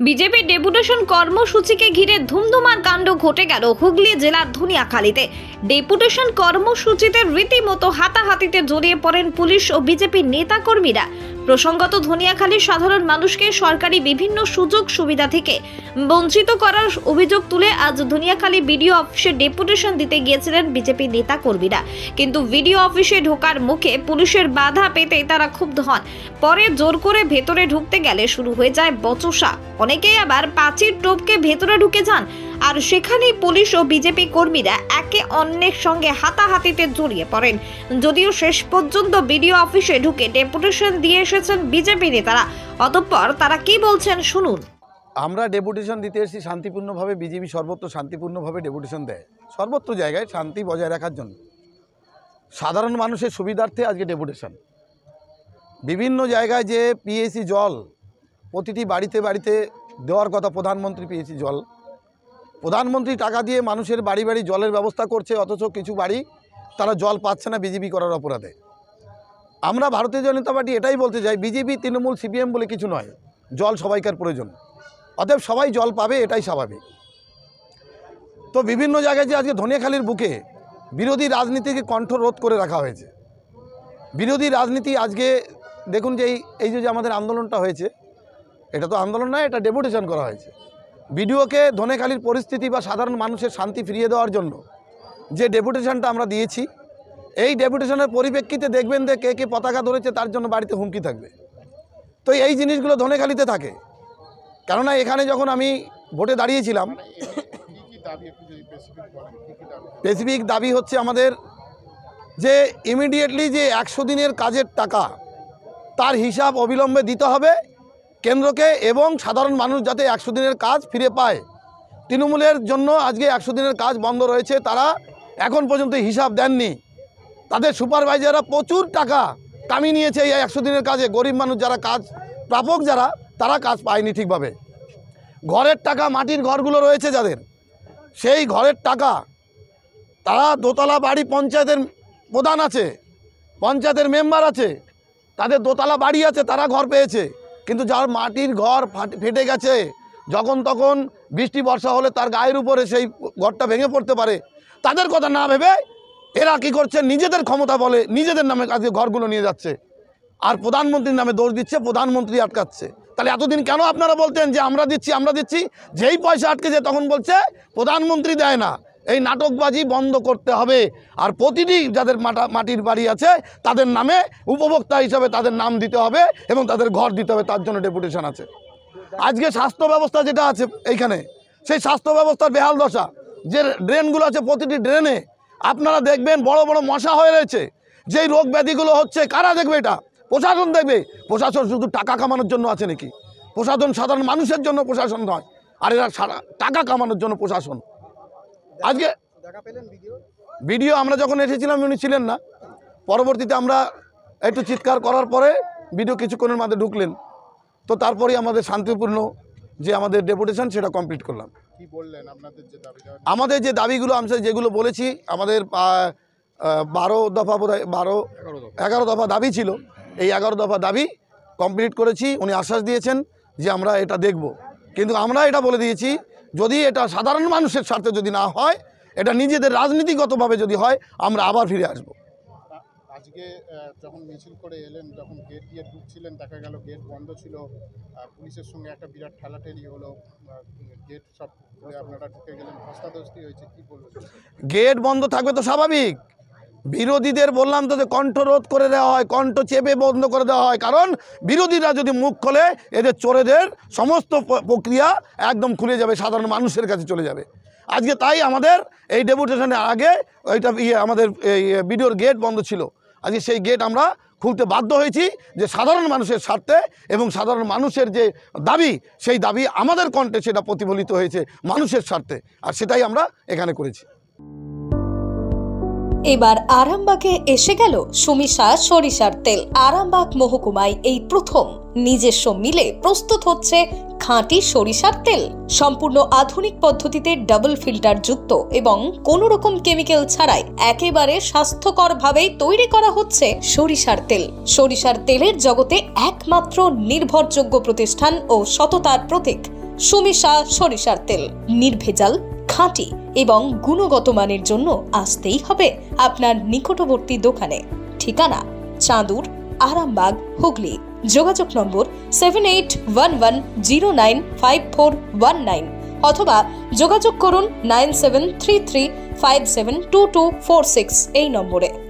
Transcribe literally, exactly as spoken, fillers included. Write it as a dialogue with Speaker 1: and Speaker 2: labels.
Speaker 1: BJP deputation কর্মসূচিকে ঘিরে ধুমধুমার কাণ্ড ঘটে গেল হুগলি জেলার ধনিয়াখালীতে। ডেপুটেশন কর্মসূচিতে রীতিমতো হাতাহাতিতে জড়িয়ে পড়েন পুলিশ ও বিজেপি নেতাকর্মীরা। প্রসঙ্গত, ধনিয়াখালীর সাধারণ মানুষকে সরকারি বিভিন্ন সুযোগ সুবিধা থেকে বঞ্চিত করার অভিযোগ তুলে আজ ধনিয়াখালী বিডিও অফিসে ডেপুটেশন দিতে গিয়েছিলেন বিজেপি নেতাকর্মীরা। কিন্তু বিডিও অফিসে ঢোকার মুখে পুলিশের বাধা পেতে তারা ক্ষুব্ধ হন। পরে জোর করে ভেতরে ঢুকতে গেলে শুরু হয়ে যায় বচসা। অনেকেই আবার পাঁচির টোপকে ভেতরে ঢুকে যান, আর সেখানেই পুলিশ ও বিজেপি কর্মীরা একে অন্যের সঙ্গে হাতাহাতিতে জড়িয়ে পড়েন। যদিও শেষ পর্যন্ত বিডিও অফিসে ঢুকে ডেপুটেশন দিয়ে এসেছেন বিজেপি নেতারা। অতঃপর তারা কি বলছেন শুনুন।
Speaker 2: আমরা ডেপুটেশন দিতে এসেছি শান্তিপূর্ণভাবে। বিজেপি সর্বত্র শান্তিপূর্ণভাবে ডেপুটেশন দেয়, সর্বত্র জায়গায় শান্তি বজায় রাখার জন্য, সাধারণ মানুষের সুবিধার্থে আজকে ডেপুটেশন। বিভিন্ন জায়গায় যে পিএসি জল প্রতিটি বাড়িতে বাড়িতে দেওয়ার কথা, প্রধানমন্ত্রী পিএসি জল, প্রধানমন্ত্রী টাকা দিয়ে মানুষের বাড়ি বাড়ি জলের ব্যবস্থা করছে, অথচ কিছু বাড়ি তারা জল পাচ্ছে না বিজেপি করার অপরাধে। আমরা ভারতীয় জনতা পার্টি এটাই বলতে চাই, বিজেপি তৃণমূল সিপিএম বলে কিছু নয়, জল সবাইকার প্রয়োজন, অতএব সবাই জল পাবে, এটাই স্বাভাবিক। তো বিভিন্ন জায়গায় যে আজকে ধনিয়াখালীর বুকে বিরোধী রাজনীতিকে কণ্ঠরোধ করে রাখা হয়েছে। বিরোধী রাজনীতি আজকে দেখুন যে এই এই যে আমাদের আন্দোলনটা হয়েছে, এটা তো আন্দোলন নয়, এটা ডেপুটেশন করা হয়েছে। বিডিওকে ধনিয়াখালীর পরিস্থিতি বা সাধারণ মানুষের শান্তি ফিরিয়ে দেওয়ার জন্য যে ডেপুটেশনটা আমরা দিয়েছি, এই ডেপুটেশনের পরিপ্রেক্ষিতে দেখবেন যে কে কে পতাকা ধরেছে তার জন্য বাড়িতে হুমকি থাকবে। তো এই জিনিসগুলো ধনিয়াখালীতে থাকে, কেননা এখানে যখন আমি ভোটে দাঁড়িয়েছিলাম, স্পেসিফিক দাবি হচ্ছে আমাদের যে ইমিডিয়েটলি যে একশো দিনের কাজের টাকা তার হিসাব অবিলম্বে দিতে হবে কেন্দ্রকে, এবং সাধারণ মানুষ যাতে একশো দিনের কাজ ফিরে পায়। তৃণমূলের জন্য আজকে একশো দিনের কাজ বন্ধ রয়েছে, তারা এখন পর্যন্ত হিসাব দেননি। তাদের সুপারভাইজাররা প্রচুর টাকা কামিয়ে নিয়েছে এই একশো দিনের কাজে। গরিব মানুষ যারা কাজ প্রাপক, যারা তারা কাজ পায়নি ঠিকভাবে। ঘরের টাকা, মাটির ঘরগুলো রয়েছে যাদের, সেই ঘরের টাকা তারা দোতলা বাড়ি, পঞ্চায়েতের প্রধান আছে, পঞ্চায়েতের মেম্বার আছে, তাদের দোতলা বাড়ি আছে, তারা ঘর পেয়েছে। কিন্তু যার মাটির ঘর ফেটে গেছে, যখন তখন বৃষ্টি বর্ষা হলে তার গায়ের উপরে সেই ঘরটা ভেঙে পড়তে পারে, তাদের কথা না ভেবে এরা কি করছে, নিজেদের ক্ষমতা বলে নিজেদের নামে আজকে ঘরগুলো নিয়ে যাচ্ছে, আর প্রধানমন্ত্রীর নামে দোষ দিচ্ছে, প্রধানমন্ত্রী আটকাচ্ছে। তাহলে এতদিন কেন আপনারা বলতেন যে আমরা দিচ্ছি আমরা দিচ্ছি, যেই পয়সা আটকেছে তখন বলছে প্রধানমন্ত্রী দেয় না। এই নাটকবাজি বন্ধ করতে হবে, আর প্রতিটি যাদের মাটা মাটির বাড়ি আছে তাদের নামে উপভোক্তা হিসাবে তাদের নাম দিতে হবে এবং তাদের ঘর দিতে হবে, তার জন্য ডেপুটেশন আছে। আজকে স্বাস্থ্য ব্যবস্থা যেটা আছে এইখানে, সেই স্বাস্থ্য ব্যবস্থার বেহাল দশা। যে ড্রেনগুলো আছে, প্রতিটি ড্রেনে আপনারা দেখবেন বড় বড় মশা হয়ে রয়েছে। যেই রোগ ব্যাধিগুলো হচ্ছে, কারা দেখবে? এটা প্রশাসন দেখবে। প্রশাসন শুধু টাকা কামানোর জন্য আছে নাকি? প্রশাসন সাধারণ মানুষের জন্য প্রশাসন নয়, আর এরা টাকা কামানোর জন্য প্রশাসন। আজকে ভিডিও আমরা যখন এসেছিলাম উনি ছিলেন না, পরবর্তীতে আমরা একটু চিৎকার করার পরে ভিডিও কিছুক্ষণের মধ্যে ঢুকলেন। তো তারপরেই আমাদের শান্তিপূর্ণ যে আমাদের ডেপুটেশন সেটা কমপ্লিট করলাম।
Speaker 3: কি বললেন আপনাদের যে দাবি?
Speaker 2: আমাদের যে দাবিগুলো আমরা যেগুলো বলেছি, আমাদের বারো দফা বোধহয় বারো এগারো দফা দাবি ছিল, এই এগারো দফা দাবি কমপ্লিট করেছি। উনি আশ্বাস দিয়েছেন যে আমরা এটা দেখব, কিন্তু আমরা এটা বলে দিয়েছি যদি এটা সাধারণ মানুষের স্বার্থে যদি না হয়, এটা নিজেদের রাজনীতিগতভাবে যদি হয়, আমরা আবার ফিরে আসব।
Speaker 3: আজকে যখন মিছিল করে এলেন, যখন গেট দিয়ে ঢুকছিলেন, দেখা গেল গেট বন্ধ ছিল, পুলিশের সঙ্গে একটা বিরাট ঠেলাঠেলি হলো, গেট সব খুলে আপনারা ঢুকে গেলেন, ধস্তাধস্তি হয়েছে, কি বলবেন?
Speaker 2: গেট বন্ধ থাকবে তো স্বাভাবিক। বিরোধীদের বললাম তো যে কণ্ঠরোধ করে দেওয়া হয়, কণ্ঠ চেপে বন্ধ করে দেওয়া হয়, কারণ বিরোধীরা যদি মুখ খোলে এদের চোরেদের সমস্ত প্রক্রিয়া একদম খুলে যাবে, সাধারণ মানুষের কাছে চলে যাবে। আজকে তাই আমাদের এই ডেপুটেশনের আগে ওইটা ইয়ে আমাদের এই বিডিওর গেট বন্ধ ছিল, আজকে সেই গেট আমরা খুলতে বাধ্য হয়েছি, যে সাধারণ মানুষের স্বার্থে এবং সাধারণ মানুষের যে দাবি, সেই দাবি আমাদের কণ্ঠে সেটা প্রতিফলিত হয়েছে মানুষের স্বার্থে, আর সেটাই আমরা এখানে করেছি।
Speaker 4: এবার আরামবাগে এসে গেল সুমিশা সরিষার তেল। আরামবাগ মহকুমায় এই প্রথম নিজস্ব মিলে প্রস্তুত হচ্ছে খাঁটি সরিষার তেল। সম্পূর্ণ আধুনিক পদ্ধতিতে ডাবল ফিল্টার যুক্ত এবং কোন রকম কেমিক্যাল ছাড়াই একেবারে স্বাস্থ্যকর ভাবেই তৈরি করা হচ্ছে সরিষার তেল। সরিষার তেলের জগতে একমাত্র নির্ভরযোগ্য প্রতিষ্ঠান ও সততার প্রতীক সুমিশা সরিষার তেল, নির্ভেজাল, খাঁটি এবং গুণগত মানের জন্য আসতেই হবে আপনার নিকটবর্তী দোকানে। ঠিকানা চাঁদুর, আরামবাগ, হুগলি। যোগাযোগ নম্বর seven eight one one zero nine five four one nine অথবা যোগাযোগ করুন nine seven three three five seven two two four six এই নম্বরে।